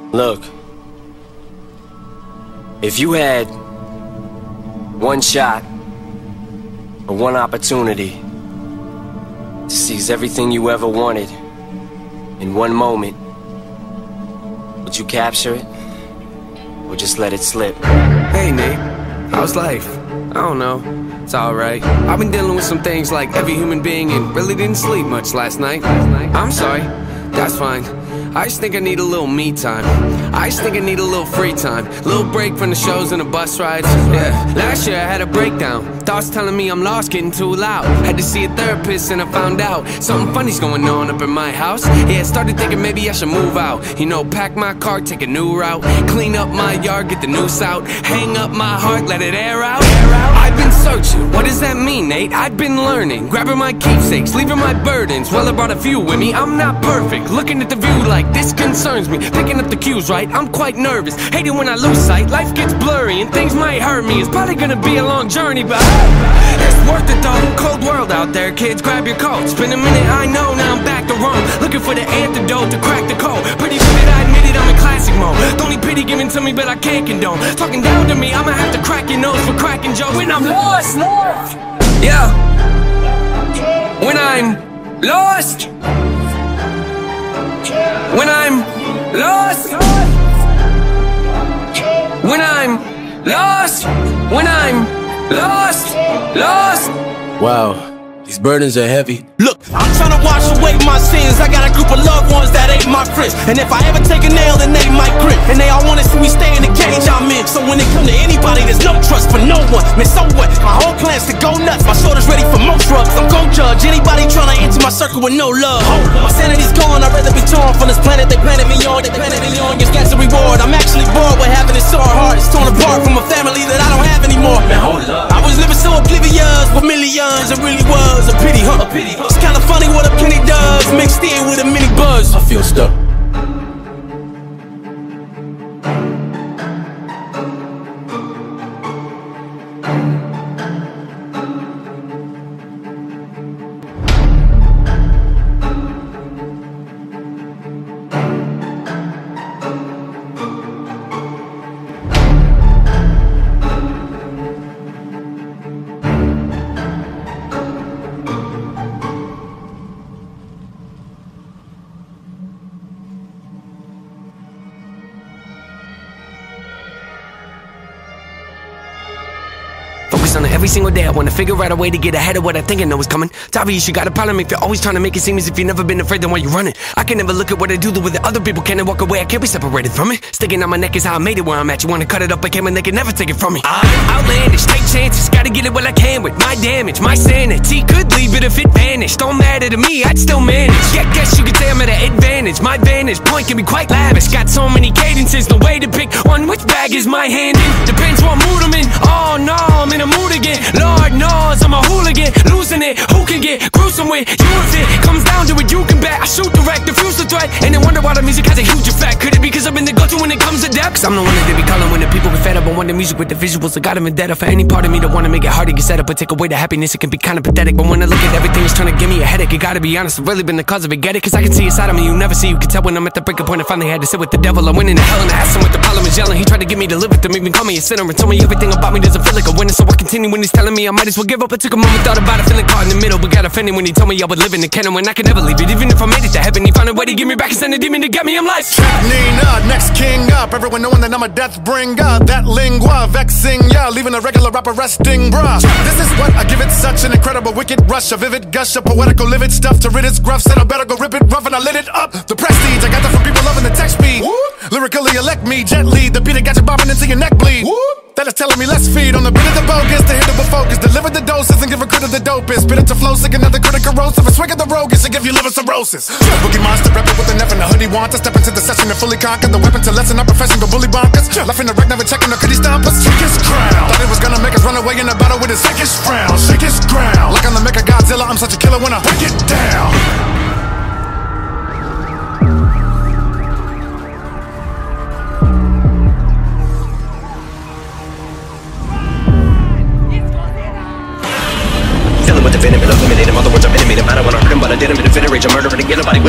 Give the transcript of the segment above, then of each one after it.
Look, if you had one shot or one opportunity to seize everything you ever wanted in one moment, would you capture it or just let it slip? Hey Nate, how's life? I don't know, it's alright. I've been dealing with some things like every human being and really didn't sleep much last night. I'm sorry, that's fine. I just think I need a little me time. I just think I need a little free time. Little break from the shows and the bus rides. Yeah, last year I had a breakdown. Thoughts telling me I'm lost, getting too loud. Had to see a therapist and I found out something funny's going on up in my house. Yeah, started thinking maybe I should move out. You know, pack my car, take a new route. Clean up my yard, get the noose out. Hang up my heart, let it air out. I've been searching, what does that mean, Nate? I've been learning, grabbing my keepsakes, leaving my burdens. Well, I brought a few with me, I'm not perfect. Looking at the view like this concerns me. Picking up the cues right, I'm quite nervous. Hate it when I lose sight, life gets blurry and things might hurt me. It's probably gonna be a long journey, but it's worth it though. Cold world out there, kids, grab your coats. Been a minute, I know, now I'm back to Rome. Looking for the antidote to crack the code. Pretty good, I admit it, I'm in classic mode. The only pity given to me, but I can't condone. Talking down to me, I'ma have to crack your nose for cracking jokes. When I'm lost, yeah. When I'm lost. When I'm lost. When I'm lost. When I'm lost. Wow, these burdens are heavy. Look, I'm trying to wash away my sins. I got a group of loved ones that ain't my friends. And if I ever take a nail, then they might grit. And they all wanna see me stay in the cage I'm in. So when it come to anybody, there's no trust for no one. Man, so what? My whole plan's to go nuts. My shoulder's ready for more drugs. I'm gon' judge anybody trying to enter my circle with no love. My sanity's gone, I'd rather be torn from this planet they planted me on. They planted me on, just got a reward. I'm actually bored with having it so hard. It's torn apart from a family that I don't have anymore. Man, hold up. I was living so oblivious with millions. It really was a pity, huh? It's kinda funny what a penny does, mixed in with a mini buzz. I feel stuck. On it every single day, I wanna figure out a way to get ahead of what I think I know is coming. It's obvious you got a problem if you're always trying to make it seem as if you've never been afraid, then why you running? I can never look at what I do the way that other people can and walk away. I can't be separated from it. Sticking out my neck is how I made it where I'm at. You wanna cut it up, I can, and they can never take it from me. I'm outlandish, take chances, gotta get it what I can with my damage. My sanity could leave it if it vanished. Don't matter to me, I'd still manage. Yeah, guess you could say I'm at an advantage. My vantage point can be quite lavish. Got so many cadences, no way to pick one. Which bag is my hand in? Depends what mood I'm in. Oh no, I'm in a mood again. Lord knows I'm a hooligan, losing it. Who can get gruesome with you if it comes down to it? You can bet I shoot direct, diffuse the threat, and then wonder why the music has a huge effect. Could it be because I've been the go-to when it comes to depth? Cause I'm the one that they be calling when the people get fed up. I want the music with the visuals, I got them in debt. For any part of me that wanna make it hard to get set up, but take away the happiness, it can be kinda pathetic. But when I look at everything, it's trying to give me a headache. You gotta be honest, I've really been the cause of it. Get it? Cause I can see a side of me you never see. You can tell when I'm at the breaking point. I finally had to sit with the devil. I went into hell and I asked him what the problem is yelling. He tried to get me to live with him, even call me a sinner, and told me everything about me doesn't feel like a winner. So I continue when he's telling me I might as well give up. I took a moment, thought about it, feeling caught in the middle, but got offended when he told me I would live in the canon when I could never leave it. Even if I made it to heaven, he found a way to give me back and send a demon to get me. I'm like Nina, next king up. Everyone knowing that I'm a death bringer. That lingua vexing, yeah, leaving a regular rapper resting, bruh. This is what I give it, such an incredible wicked rush, a vivid gush of poetical livid stuff to rid its gruff. Said I better go rip it rough and I lit it up. The prestige, I got that from people loving the text speed. Lyrically elect me gently, the beat that got you bobbing until your neck bleed. That is telling me let's feed on the bit of the bogus, the hit of the focus, deliver the doses and give a crit of the dopest. Spit it to flow sick, another critic corrosive, a swig of the roguish and give you liver cirrhosis. Boogie monster, rap it with an F and a hoodie want to step into the session and fully conquer the weapon to lessen our profession, go bully bonkers. Left in the wreck, never checking the could he stomp us. Shake his crown, thought it was gonna make us run away in a battle with his sickest frown. Shake his ground, like I'm the Mecha Godzilla, I'm such a killer when I break it down. With the venom, eliminate him. Other words, I'm intimate. I don't want to hurt him, but I didn't. Been a rage, I'm murdering, get nobody will have him.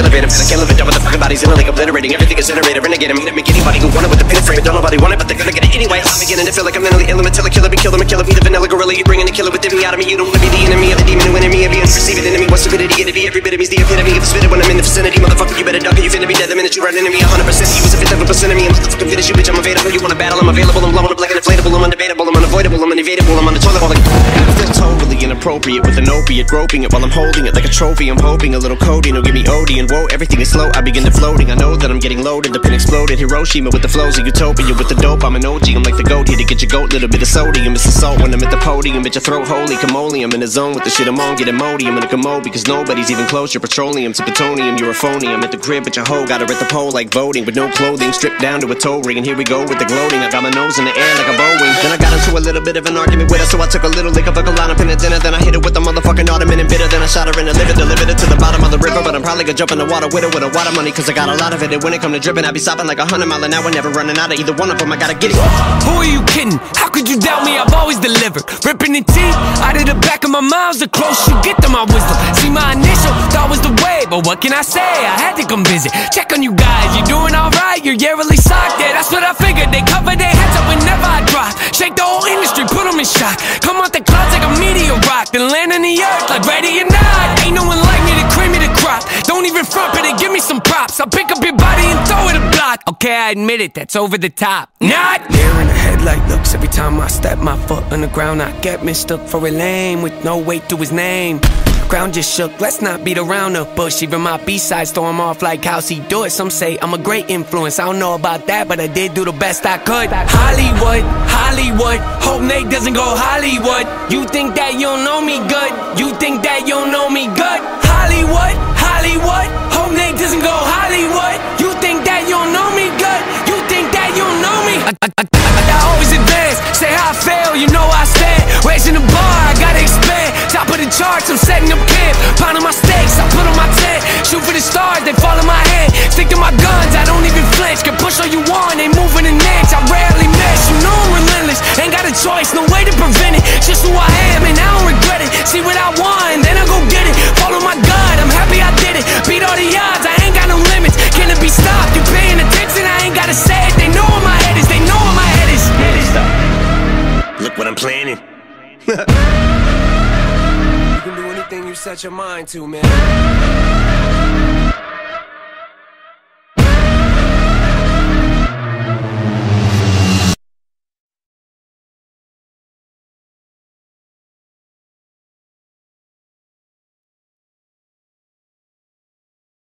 can't live it down with the fucking bodies in it, like obliterating everything is iterated. Renegade, I'm gonna make anybody who wanted with the pin frame. Don't nobody want it, but they're gonna get it anyway. I'm beginning to feel like I'm mentally ill until I kill it, be killer, kill it, be the vanilla gorilla. You bringing the killer within me out of me. You don't wanna be the enemy of the demon who enemy of being perceived enemy. What's stupidity? It'd be every bit of me's the epitome of the spit when I'm in the vicinity. Motherfucker, you better duck or you finna be dead the minute you run into me. 100%. You was a fifth of a percent of me. I'm fucking finish you, bitch. I'm available. You wanna battle? I'm available. I'm blowing up like an inflatable. I'm undebatable. I'm unavoidable. I'm unevadable. I'm on the toilet while I totally inappropriate with an opiate, groping it while I'm holding it like a trophy. I'm hoping a little codeine will give me OD and whoa, everything is slow. I begin to floating. I know that I'm getting loaded. The pin exploded. Hiroshima with the flows of utopia with the dope. I'm an OG. I'm like the goat here to get your goat. Little bit of sodium. It's assault when I'm at the podium. Bitch, your throat holy camole. I'm in the zone with the shit I'm on. Get Imodium in a commode because nobody's even close. You're petroleum to plutonium. You're a phony. I'm at the crib, but your hoe got her at the pole like voting with no clothing, stripped down to a toe ring. And here we go with the gloating. I got my nose in the air like a Boeing. Then I got into a little bit of an argument with her, so I took a little lick of a line up in a dinner. Then I hit it with the motherfucking ottoman and bitter. Then I shot her in the liver, delivered it to the bottom of the river. But I'm probably gonna jump in the water with her with a lot of money, cause I got a lot of it. And when it come to dripping, I be stopping like 100 miles an hour, never running out of either one of them. I gotta get it. Who are you kidding? How could you doubt me? I've always delivered. Ripping the teeth out of the back of my mouth. The close you get to my wisdom. See, my initial thought was the way, but what can I say? I had to come visit. Check on you guys. You doing alright? You're yearly socked. Yeah, that's what I figured. They cover their heads up whenever I drop. Shake the whole industry, put them in shock. Come out the clouds like a meteor rock, then land on the earth like ready or not. Ain't no one like me to cream me the crop. Don't even front it and give me some props. I'll pick up your body and throw it a block. Okay, I admit it, that's over the top. Not there in the headlight looks. Every time I step my foot on the ground, I get mistook for a lame with no weight to his name. Ground just shook, let's not beat around the bush. Even my B-sides throw him off like how's he do it. Some say I'm a great influence, I don't know about that, but I did do the best I could. Hollywood, Hollywood, hope Nate doesn't go Hollywood. You think that you don't know me good? You think that you don't know me good? Hollywood, Hollywood, hope Nate doesn't go Hollywood. You think that you don't know me good? You think that you don't know me? I always advance, say how I fail, you know I stand. Raising the bar, I gotta expand. Top of the charts, I'm setting up camp. Pounding my stakes, I put on my tent. Shoot for the stars, they fall in my hand. Stick to my guns, I don't even flinch. Can push all you want, ain't moving an inch. I rarely miss, you know I'm relentless. Ain't got a choice, no way to prevent it. Just who I am, and I don't regret it. See what I want, then I go get it. Follow my gut, I'm happy I did it. Beat all the odds, I ain't got no limits. Can it be stopped? You paying attention? I ain't gotta say it. They know where my head is, they know where my head is. Look what I'm planning. You can do anything you set your mind to, man.